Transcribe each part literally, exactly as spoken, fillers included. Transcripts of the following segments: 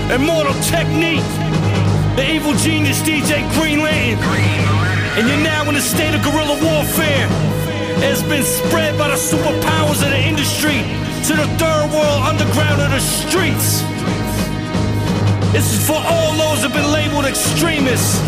Immortal Technique, the evil genius D J Green Lantern. And you're now in a state of guerrilla warfare. It's been spread by the superpowers of the industry to the third world underground of the streets. This is for all those that have been labeled extremists,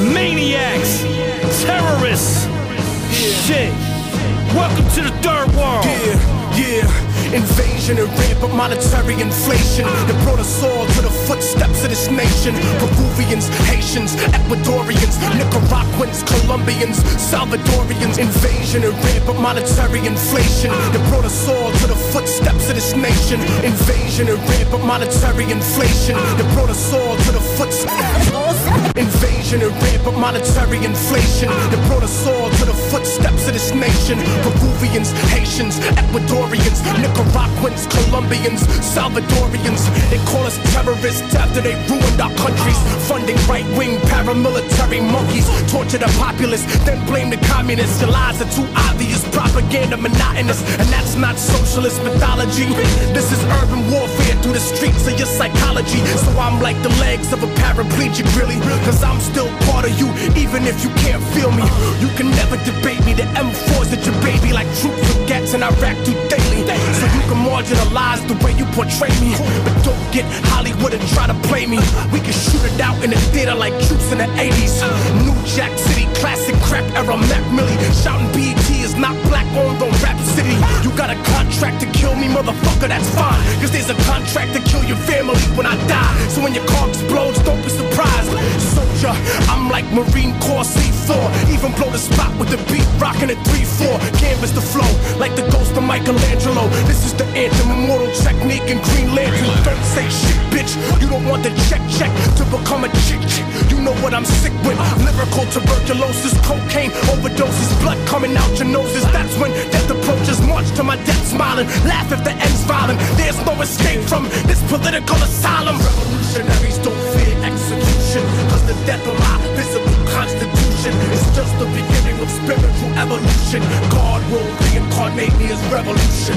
maniacs, terrorists. Yeah. Shit. Welcome to the third world. Yeah, yeah. Invasion and rampant monetary inflation that brought us all to the footsteps of this nation. Peruvians, Haitians, Ecuadorians, Nicaraguans, Colombians, Salvadorians. Invasion and rampant monetary inflation that brought us all to the footsteps of this nation. Invasion and rampant monetary inflation that brought us all to the footsteps. Invasion and rampant monetary inflation that brought us all to the footsteps of this nation. Peruvians, Haitians, Ecuadorians, Nicaraguans, Colombians, Salvadorians. They call us terrorists after they ruined our countries. Funding right-wing paramilitary monkeys. Torture the populace, then blame the communists. Your lies are too obvious, propaganda monotonous. And that's not socialist mythology. This is urban warfare through the streets of your psychology. So I'm like the legs of a paraplegic, really. Cause I'm still part of you, even if you can't feel me. You can never debate me. The M fours at your baby like troops with gats in Iraq do daily. So you can marginalize the way you portray me, but don't get Hollywood and try to play me. We can shoot it out in the theater like troops in the eighties. New Jack City, classic crap era, Mac Millie. Shouting B E T is not black owned on Rap City. You got a contract to kill me, motherfucker, that's fine. Cause there's a contract to kill your family when I die. So when your car explodes, don't be surprised. Soldier, I'm like Marine Corps C four. Even blow the spot with the beat, rocking a three four. Canvas the flow, like the ghost of Michelangelo. This is the anthem, Immortal Technique and Green Lantern. Don't say shit, bitch. You don't want the check check to become a chick chick. You know what I'm sick with. Lyrical tuberculosis, cocaine overdoses, blood coming out your noses. That's when death approaches. March to my death smiling, laugh if the end's violent. There's no escape from this political asylum. Revolutionaries don't fear execution, cause the death of my visible constitution is just the beginning of spiritual evolution. God will reincarnate me as revolution.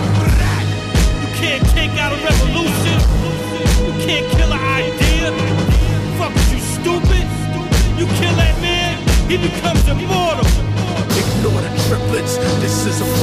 You can't take out a revolution. You can't kill an idea. Fuck, is you stupid? You kill that man, he becomes immortal. Ignore the triplets, this is a